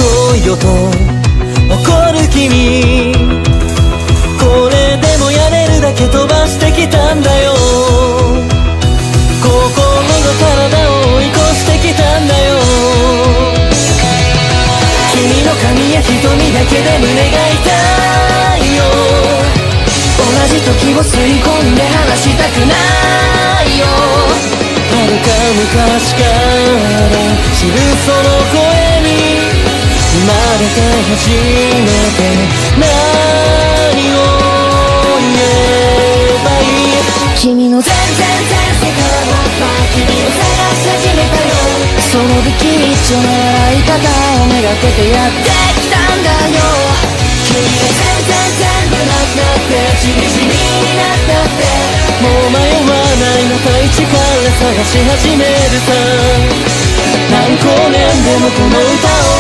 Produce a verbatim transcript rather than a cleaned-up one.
遅いよと怒る君、これでもやれるだけ飛ばしてきたんだよ。心の体を追い越してきたんだよ。君の髪や瞳だけで胸が痛いよ。同じ時を吸い込んで離したくないよ。遥か昔から知るその声に生まれて初めて何を言えばいい。君の全然全世界は君を探し始めたよ。その不吉祥な笑い方をめがけてやってきたんだよ。君が全然全部なくなってじりじりになったって、もう迷わないまた一から探し始めるさ。何光年でもこの歌を